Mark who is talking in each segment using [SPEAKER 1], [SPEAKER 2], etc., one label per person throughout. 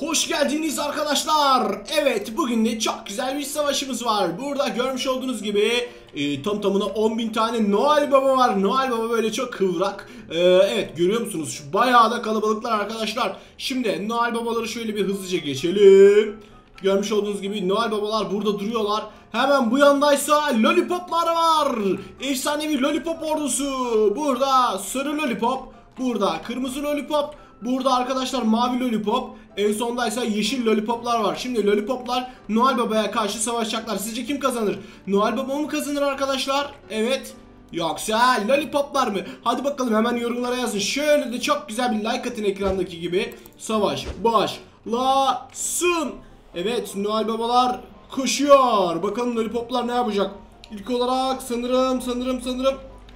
[SPEAKER 1] Hoş geldiniz arkadaşlar. Evet, bugün de çok güzel bir savaşımız var. Burada görmüş olduğunuz gibi tam tamına 10.000 tane Noel Baba var. Noel Baba böyle çok kıvrak. Evet, görüyor musunuz? Şu bayağı da kalabalıklar arkadaşlar. Şimdi Noel Babaları şöyle bir hızlıca geçelim. Görmüş olduğunuz gibi Noel Babalar burada duruyorlar. Hemen bu yandaysa lollipoplar var. Efsanevi lollipop ordusu. Burada sarı lollipop. Burada kırmızı lollipop. Burada arkadaşlar mavi lollipop. En sondaysa yeşil lollipoplar var. Şimdi lollipoplar Noel Baba'ya karşı savaşacaklar. Sizce kim kazanır? Noel Baba mı kazanır arkadaşlar? Evet. Yoksa lollipoplar mı? Hadi bakalım, hemen yorumlara yazın. Şöyle de çok güzel bir like atın, ekrandaki gibi. Savaş başlasın. Evet, Noel Babalar koşuyor. Bakalım lollipoplar ne yapacak? İlk olarak sanırım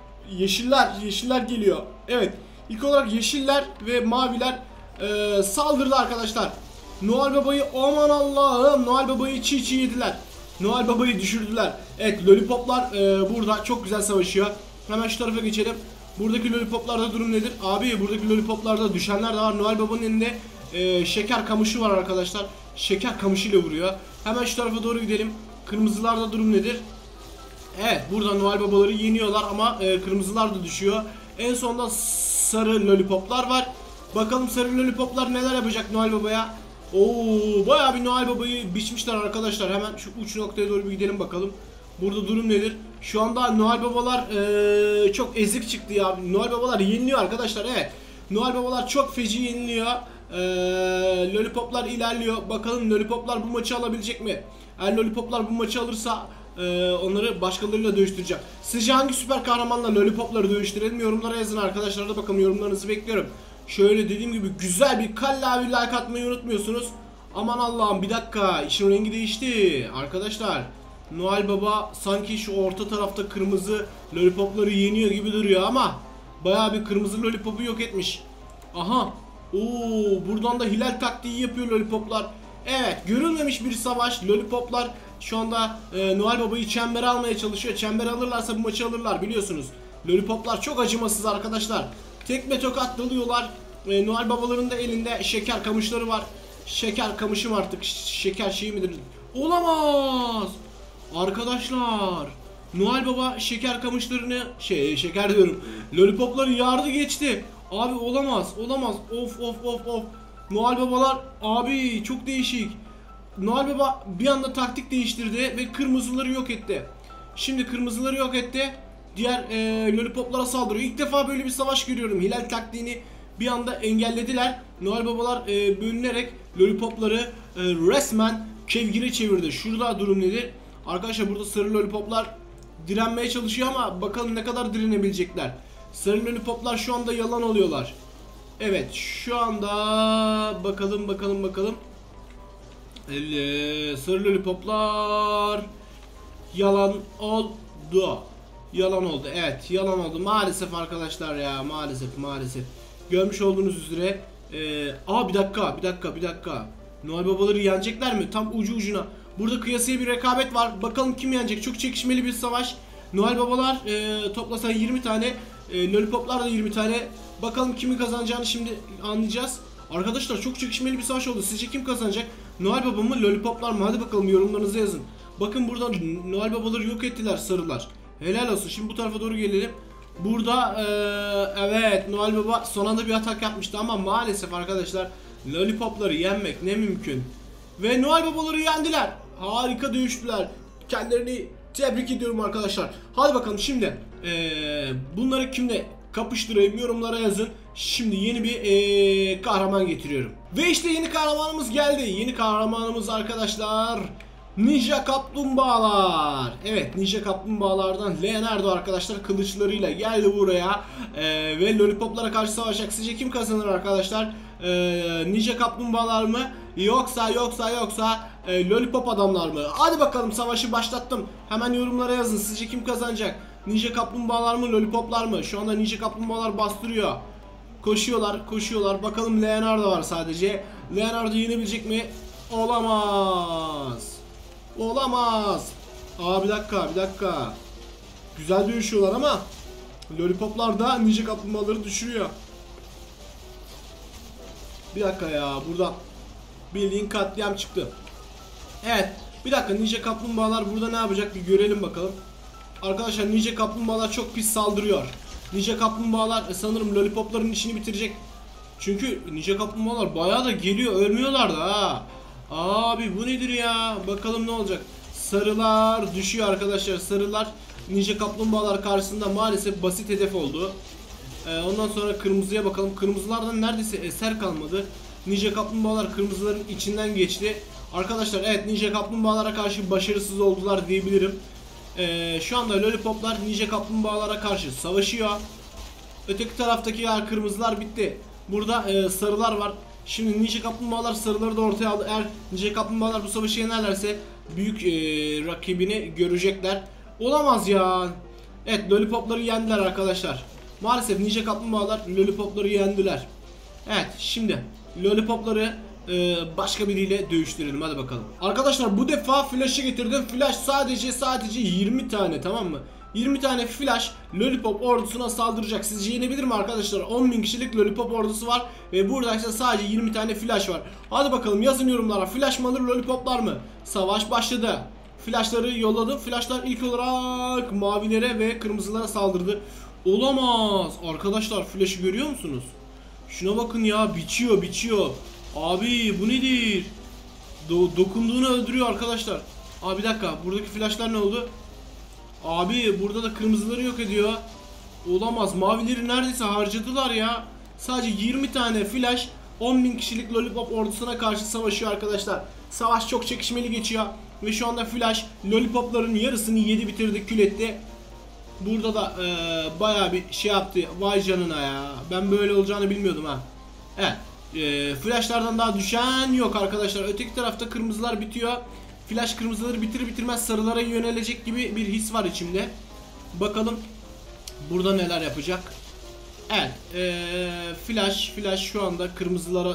[SPEAKER 1] yeşiller geliyor. Evet. İlk olarak yeşiller ve maviler saldırdı arkadaşlar. Noel Baba'yı, aman Allah'ım, Noel Baba'yı çiğ yediler. Noel Baba'yı düşürdüler. Evet, lollipoplar burada çok güzel savaşıyor. Hemen şu tarafa geçelim. Buradaki lollipoplarda durum nedir? Abi, buradaki lollipoplarda düşenler de var. Noel Baba'nın elinde şeker kamışı var arkadaşlar. Şeker kamışıyla vuruyor. Hemen şu tarafa doğru gidelim. Kırmızılarda durum nedir? Evet, burada Noel Babaları yeniyorlar ama kırmızılar da düşüyor. En sonunda sarı lollipoplar var. Bakalım sarı lollipoplar neler yapacak Noel Baba'ya. Oo, bayağı bir Noel Baba'yı biçmişler arkadaşlar. Hemen şu uç noktaya doğru bir gidelim bakalım. Burada durum nedir? Şu anda Noel Babalar çok ezik çıktı ya. Noel Babalar yeniliyor arkadaşlar. Evet, Noel Babalar çok feci yeniliyor. Lollipoplar ilerliyor. Bakalım lollipoplar bu maçı alabilecek mi? Eğer lollipoplar bu maçı alırsa onları başkalarıyla dövüştürecek. Sizce hangi süper kahramanla lollipopları dövüştürelim? Yorumlara yazın arkadaşlar, da bakalım, yorumlarınızı bekliyorum. Şöyle dediğim gibi güzel bir kallavi like atmayı unutmuyorsunuz. Aman Allah'ım, bir dakika, işin rengi değişti arkadaşlar. Noel Baba sanki şu orta tarafta kırmızı lollipopları yeniyor gibi duruyor ama bayağı bir kırmızı lollipopu yok etmiş. Aha. Buradan da hilal taktiği yapıyor lollipoplar. Evet, görülmemiş bir savaş. Lollipoplar şu anda Noel Baba'yı çembere almaya çalışıyor. Çembere alırlarsa bu maçı alırlar, biliyorsunuz. Lollipoplar çok acımasız arkadaşlar. Tekme tokat dalıyorlar. Noel Babaların da elinde şeker kamışları var. Şeker kamışım artık. Şeker şeyi midir? Olamaz. Arkadaşlar, Noel Baba şeker kamışlarını şeker diyorum, lollipopları yardı geçti. Abi olamaz. Of. Noel Babalar abi çok değişik. Noel Baba bir anda taktik değiştirdi ve kırmızıları yok etti. Şimdi kırmızıları yok etti. Diğer lollipoplara saldırıyor. İlk defa böyle bir savaş görüyorum. Hilal taktiğini bir anda engellediler. Noel Babalar bölünerek lollipopları resmen kevgire çevirdi. Şurada durum nedir? Arkadaşlar, burada sarı lollipoplar direnmeye çalışıyor ama bakalım ne kadar direnebilecekler. Sarı lollipoplar şu anda yalan oluyorlar. Evet, şu anda bakalım. Sarı lollipoplar yalan oldu. Evet, yalan oldu maalesef arkadaşlar ya, maalesef. Görmüş olduğunuz üzere bir dakika. Noel Babaları yenecekler mi? Tam ucu ucuna. Burada kıyasıya bir rekabet var. Bakalım kim yenecek? Çok çekişmeli bir savaş. Noel Babalar toplasan 20 tane, lollipoplar da 20 tane. Bakalım kimin kazanacağını şimdi anlayacağız. Arkadaşlar, çok çekişmeli bir savaş oldu. Sizce kim kazanacak? Noel Baba mı, lollipoplar mı? Hadi bakalım, yorumlarınızı yazın. Bakın, burada Noel Babaları yok ettiler sarılar. Helal olsun. Şimdi bu tarafa doğru gelelim. Burada evet, Noel Baba son anda bir atak yapmıştı ama maalesef arkadaşlar lollipopları yenmek ne mümkün. Ve Noel Babaları yendiler. Harika dövüştüler. Kendilerini tebrik ediyorum arkadaşlar. Hadi bakalım şimdi bunları kimle kapıştırayım, yorumlara yazın. Şimdi yeni bir kahraman getiriyorum. Ve işte yeni kahramanımız geldi. Yeni kahramanımız arkadaşlar Ninja Kaplumbağalar. Evet, Ninja Kaplumbağalardan Leonardo arkadaşlar kılıçlarıyla geldi buraya ve lollipoplara karşı savaşacak. Sizce kim kazanır arkadaşlar? Ninja Kaplumbağalar mı? Yoksa lollipop adamlar mı? Hadi bakalım, savaşı başlattım. Hemen yorumlara yazın. Sizce kim kazanacak? Ninja Kaplumbağalar mı, lollipoplar mı? Şu anda Ninja Kaplumbağalar bastırıyor. Koşuyorlar. Bakalım, Leonardo var sadece. Leonardo yenebilecek mi? Olamaz. Bir dakika. Güzel dövüşüyorlar ama lollipoplar da Ninja Kaplumbağaları düşürüyor. Bir dakika ya, burada Bildiğin katliam çıktı. Evet. Bir dakika, Ninja Kaplumbağalar burada ne yapacak bir görelim bakalım. Arkadaşlar Ninja Kaplumbağalar çok pis saldırıyor. Ninja Kaplumbağalar sanırım Lollipop'ların işini bitirecek. Çünkü Ninja Kaplumbağalar bayağı da geliyor, ölmüyorlar da ha. Abi bu nedir ya? Bakalım ne olacak. Sarılar düşüyor arkadaşlar. Sarılar Ninja Kaplumbağalar karşısında maalesef basit hedef oldu. Ondan sonra kırmızıya bakalım. Kırmızılardan neredeyse eser kalmadı. Ninja Kaplumbağalar kırmızıların içinden geçti. Arkadaşlar evet, Ninja Kaplumbağalara karşı başarısız oldular diyebilirim. Şu anda Lollipoplar Ninja Kaplumbağalara karşı savaşıyor. Öteki taraftaki kırmızılar bitti. Burada sarılar var. Şimdi Ninja Kaplumbağalar sarıları da ortaya aldı. Eğer Ninja Kaplumbağalar bu savaşı yenerlerse büyük rakibini görecekler. Olamaz ya. Evet, Lollipopları yendiler arkadaşlar. Maalesef Ninja Kaplumbağalar Lollipopları yendiler. Evet, şimdi Lollipopları başka biriyle dövüştürelim, hadi bakalım. Arkadaşlar bu defa Flash'ı getirdim. Flash sadece 20 tane, tamam mı? 20 tane Flash Lollipop ordusuna saldıracak. Sizce yenebilir mi arkadaşlar? 10.000 kişilik Lollipop ordusu var ve burada işte sadece 20 tane Flash var. Hadi bakalım, yazın yorumlara, Flash mı alır, Lollipoplar mı? Savaş başladı. Flashları yolladım. Flashlar ilk olarak mavilere ve kırmızılara saldırdı. Olamaz. Arkadaşlar Flash'ı görüyor musunuz? Şuna bakın ya, biçiyor. Abi bu nedir? Dokunduğunu öldürüyor arkadaşlar. Abi bir dakika, buradaki flashlar ne oldu? Abi burada da kırmızıları yok ediyor. Olamaz, mavileri neredeyse harcadılar ya. Sadece 20 tane flash 10.000 kişilik Lollipop ordusuna karşı savaşıyor arkadaşlar. Savaş çok çekişmeli geçiyor. Ve şu anda Flash Lollipopların yarısını yedi, bitirdi, kül etti. Burada da bayağı bir şey yaptı. Vay canına ya. Ben böyle olacağını bilmiyordum ha. Evet. Flashlardan daha düşen yok arkadaşlar. Öteki tarafta kırmızılar bitiyor. Flash kırmızıları bitirir bitirmez sarılara yönelecek gibi bir his var içimde. Bakalım burada neler yapacak. Evet. Flash şu anda kırmızılara...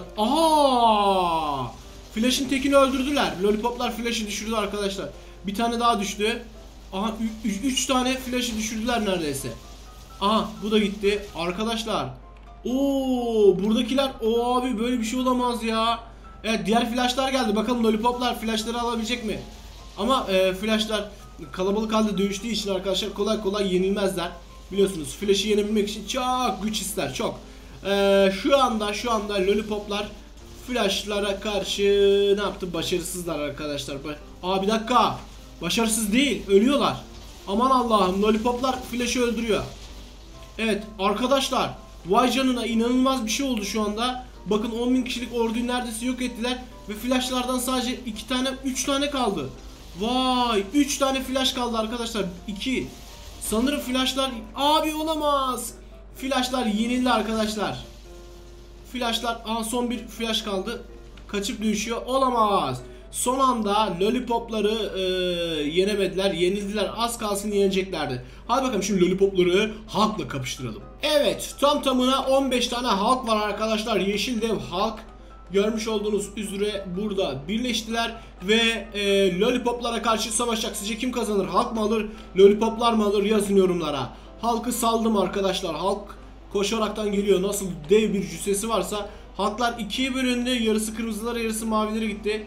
[SPEAKER 1] Aa! Flash'ın tekini öldürdüler. Lollipoplar Flash'ı düşürdü arkadaşlar. Bir tane daha düştü. Aha 3 tane Flash'ı düşürdüler neredeyse. Aha bu da gitti. Arkadaşlar. Oo, buradakiler. Oo abi, böyle bir şey olamaz ya. Evet, diğer Flash'lar geldi. Bakalım Lollipoplar Flash'ları alabilecek mi? Ama Flash'lar kalabalık halde dövüştüğü için arkadaşlar kolay kolay yenilmezler. Biliyorsunuz Flash'ı yenebilmek için çok güç ister, çok. Şu anda Lollipoplar Flash'lara karşı ne yaptı? Başarısızlar arkadaşlar. Aa bir dakika. Başarısız değil, ölüyorlar. Aman Allah'ım, Lollipoplar Flash'ı öldürüyor. Evet arkadaşlar, vay canına, inanılmaz bir şey oldu şu anda. Bakın 10.000 kişilik orduyu neredeyse yok ettiler. Ve flashlardan sadece 3 tane kaldı. Vay, 3 tane flash kaldı arkadaşlar. 2. Sanırım flashlar, abi olamaz. Flashlar yenildi arkadaşlar. Flashlar, son bir flash kaldı. Kaçıp düşüyor, olamaz. Son anda Lollipopları yenemediler, yenildiler. Az kalsın yeneceklerdi. Hadi bakalım şimdi Lollipopları Hulk'la kapıştıralım. Evet, tam tamına 15 tane Hulk var arkadaşlar. Yeşil dev Hulk. Görmüş olduğunuz üzere burada birleştiler ve Lollipoplara karşı savaşacak. Sizce kim kazanır? Hulk mı alır, Lollipoplar mı alır? Yazın yorumlara. Hulk'ı saldım arkadaşlar. Hulk koşaraktan geliyor. Nasıl dev bir cüssesi varsa. Hulk'lar ikiye bölündü. Yarısı kırmızılara, yarısı mavilere gitti.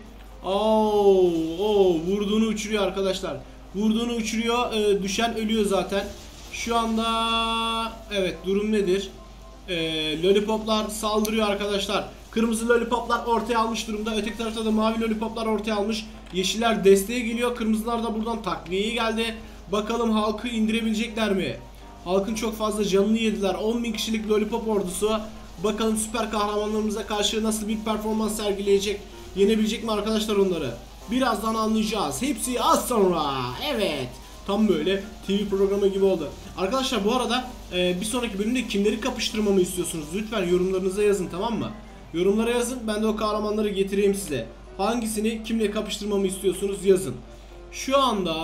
[SPEAKER 1] Vurduğunu uçuruyor arkadaşlar. Vurduğunu uçuruyor. Düşen ölüyor zaten. Şu anda evet, durum nedir? Lollipoplar saldırıyor arkadaşlar. Kırmızı Lollipoplar ortaya almış durumda. Öteki tarafta da mavi Lollipoplar ortaya almış. Yeşiller desteğe geliyor. Kırmızılar da buradan takviyeye geldi. Bakalım Hulk'ı indirebilecekler mi? Hulk'ın çok fazla canını yediler. 10.000 kişilik Lollipop ordusu. Bakalım süper kahramanlarımıza karşı nasıl bir performans sergileyecek? Yenebilecek mi arkadaşlar onları? Birazdan anlayacağız. Hepsi az sonra. Evet. Tam böyle TV programı gibi oldu. Arkadaşlar bu arada bir sonraki bölümde kimleri kapıştırmamı istiyorsunuz? Lütfen yorumlarınıza yazın, tamam mı? Yorumlara yazın. Ben de o kahramanları getireyim size. Hangisini kimle kapıştırmamı istiyorsunuz yazın. Şu anda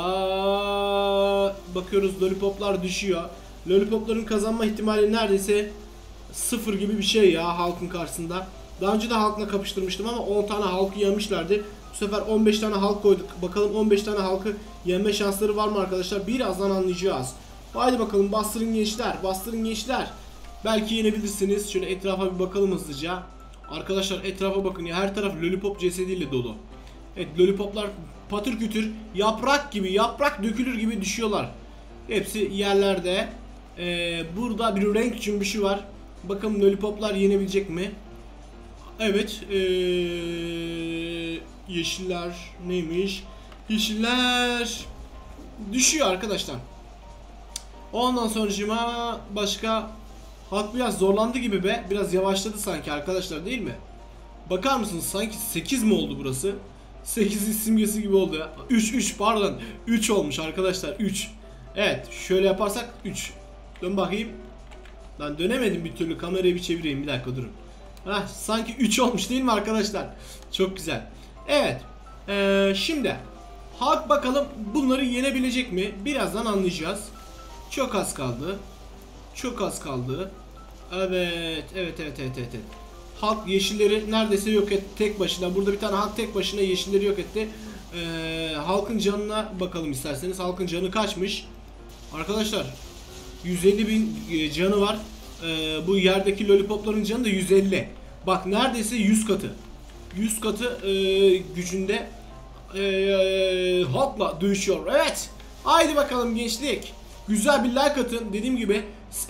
[SPEAKER 1] bakıyoruz, Lollipoplar düşüyor. Lollipopların kazanma ihtimali neredeyse 0 gibi bir şey ya Hulk'ın karşısında. Daha önce de Hulk'la kapıştırmıştım ama 10 tane Hulk'ı yemişlerdi. Bu sefer 15 tane Hulk koyduk. Bakalım 15 tane Hulk'ı yenme şansları var mı arkadaşlar? Birazdan anlayacağız. Haydi bakalım, bastırın gençler, bastırın gençler. Belki yenebilirsiniz. Şöyle etrafa bir bakalım hızlıca. Arkadaşlar etrafa bakın ya, her taraf lollipop cesediyle dolu. Evet, lollipoplar patır kütür yaprak gibi, yaprak dökülür gibi düşüyorlar. Hepsi yerlerde. Burada bir renk cümbüşü var. Bakalım lollipoplar yenebilecek mi? Evet. Yeşiller neymiş? Yeşiller düşüyor arkadaşlar. Ondan sonracığıma başka halk biraz zorlandı gibi be. Biraz yavaşladı sanki arkadaşlar, değil mi? Bakar mısınız? Sanki 8 mi oldu burası? 8'in simgesi gibi oldu ya. 3 pardon. 3 olmuş arkadaşlar. 3. Evet. Şöyle yaparsak 3. Dön bakayım. Lan dönemedim bir türlü. Kamerayı bir çevireyim. Bir dakika durun. Heh, sanki 3 olmuş değil mi arkadaşlar? Çok güzel. Evet. Şimdi halk bakalım bunları yenebilecek mi? Birazdan anlayacağız. Çok az kaldı. Çok az kaldı. Evet. Halk yeşilleri neredeyse yok etti tek başına. Burada bir tane halk tek başına yeşilleri yok etti. Halkın canına bakalım isterseniz. Halkın canı kaçmış? Arkadaşlar 150.000 canı var. Bu yerdeki lollipopların canı da 150. Bak neredeyse 100 katı. 100 katı gücünde halkla dövüşüyor. Evet. Haydi bakalım gençlik. Güzel bir like atın. Dediğim gibi.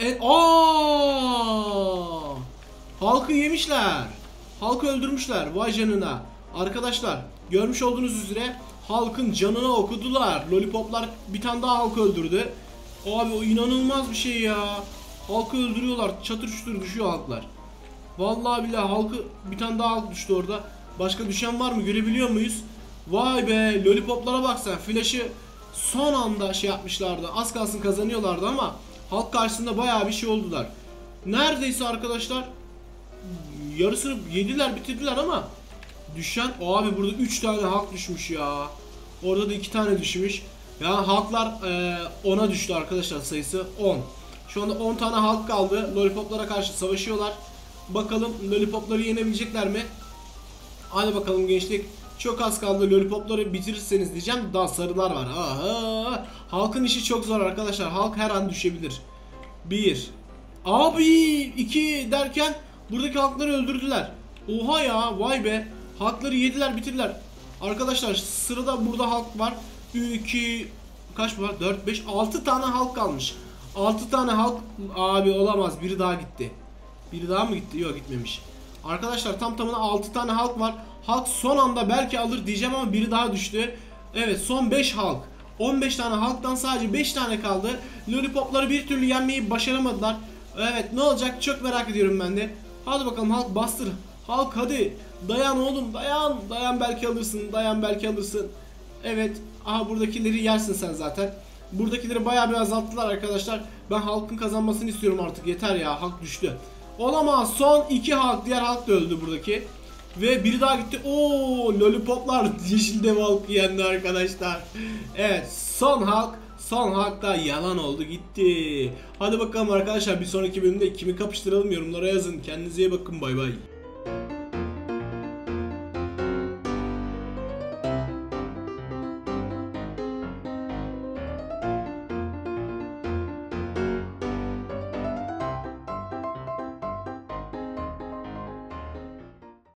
[SPEAKER 1] Halkı yemişler. Halkı öldürmüşler. Vay canına. Arkadaşlar görmüş olduğunuz üzere halkın canına okudular. Lollipoplar bir tane daha halkı öldürdü. Abi o inanılmaz bir şey ya. Halkı öldürüyorlar. Çatır çutur düşüyor halklar. Vallahi billahi halkı bir tane daha halk düştü orada. Başka düşen var mı? Görebiliyor muyuz? Vay be, lollipoplara bak sen. Flash'ı son anda şey yapmışlardı. Az kalsın kazanıyorlardı ama halk karşısında bayağı bir şey oldular. Neredeyse arkadaşlar yarısını yediler, bitirdiler ama düşen abi burada 3 tane halk düşmüş ya. Orada da 2 tane düşmüş. Ya halklar 10'a düştü arkadaşlar, sayısı 10. Şu anda 10 tane halk kaldı. Lollipoplara karşı savaşıyorlar. Bakalım lollipopları yenebilecekler mi? Hadi bakalım gençlik. Çok az kaldı, lollipopları bitirirseniz diyeceğim. Daha sarılar var. Aha. Halkın işi çok zor arkadaşlar. Halk her an düşebilir. 1. Abi 2 derken buradaki halkları öldürdüler. Oha ya, vay be. Halkları yediler, bitirdiler. Arkadaşlar sırada burada halk var. 2 kaç var? 4 5 6 tane halk kalmış. 6 tane halk abi olamaz. Biri daha gitti. Biri daha mı gitti? Yok, gitmemiş. Arkadaşlar tam tamına 6 tane halk var. Halk son anda belki alır diyeceğim ama biri daha düştü. Evet, son 5 halk. 15 tane halktan sadece 5 tane kaldı. Lollipopları bir türlü yenmeyi başaramadılar. Evet, ne olacak çok merak ediyorum ben de. Hadi bakalım halk, bastır. Halk hadi. Dayan oğlum, dayan. Dayan belki alırsın. Dayan belki alırsın. Evet. Aha, buradakileri yersin sen zaten. Buradakileri bayağı bir azalttılar arkadaşlar. Ben halkın kazanmasını istiyorum artık. Yeter ya, halk düştü. Olamaz. Son 2 halk. Diğer halk da öldü buradaki. Ve biri daha gitti. Oo, lollipoplar yeşil dev halkı yendi arkadaşlar. Evet, son halk. Son halk da yalan oldu, gitti. Hadi bakalım arkadaşlar, bir sonraki bölümde kimi kapıştıralım, yorumlara yazın. Kendinize iyi bakın, bay bay.